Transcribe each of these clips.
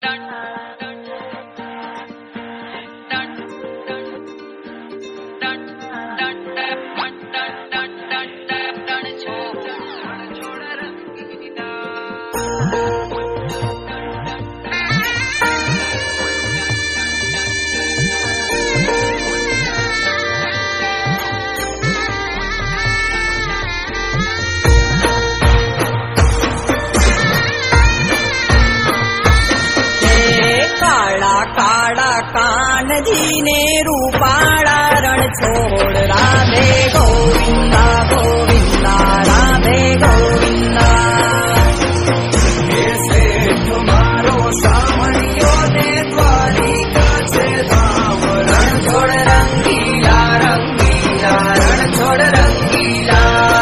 कानजी ने रूपाड़ा रण छोड़ राधे गोविंदा गोविंदा राधे गोविंदा तुम्हारो सामणियों ने द्वारिका से धाम रण छोड़ रंगीला रंगीला रण छोड़ रंगीला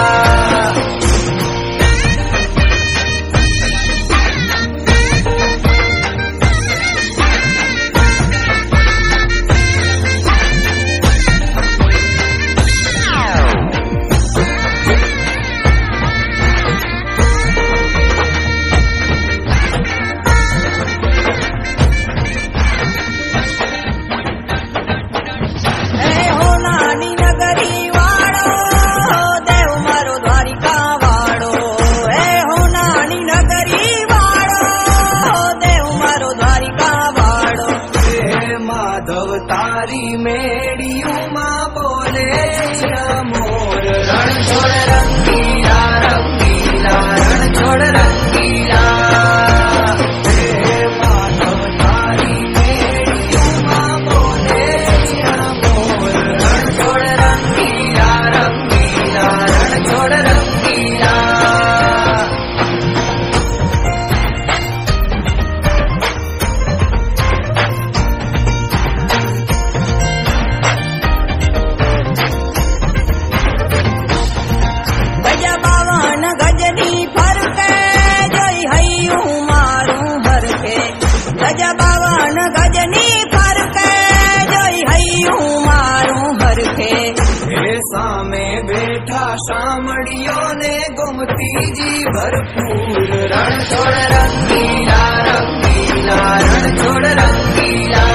सामड़ियों ने गोमती जी भरपूर रण छोड़ रंगीला रंगीला रण छोड़ रंगीला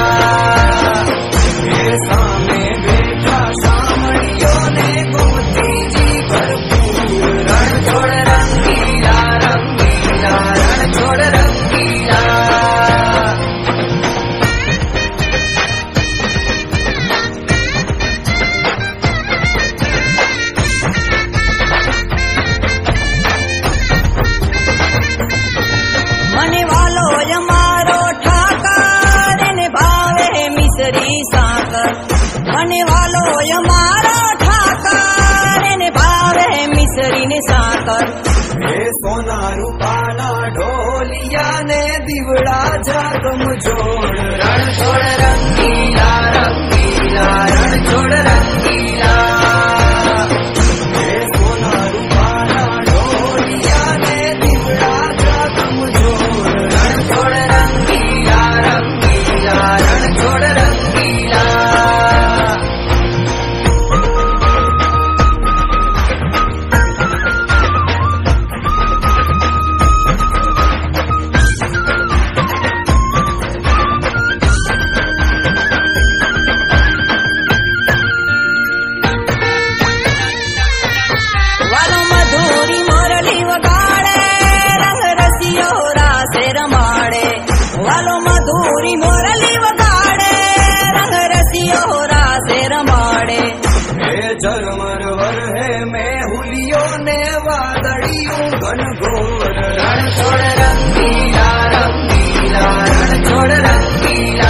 सामने बैठा सामड़ियों ने गोमती जी भरपूर रण छोड़ रंगीला रंगीला रण छोड़ रंगीला मने वालो यमारो ठाकर ने भावे मिसरी ने साकर हे सोना रूपाला ढोलिया ने दिवड़ा जागम जोड़ रण छोड़ रंगीला रंगीला रण छोड़ रंगीला हे सोना रूपाला ढोलिया ने दिवड़ा जागम जोड़ रण छोड़ रंगीला रंगीला रण छोड़ रंगीला घन घोर रण छोड़ रंगीला रंगीला रण छोड़ रंगीला